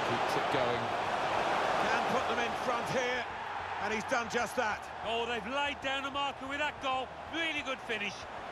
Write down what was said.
keeps it going. Can put them in front here, and he's done just that. Oh, they've laid down a marker with that goal. Really good finish.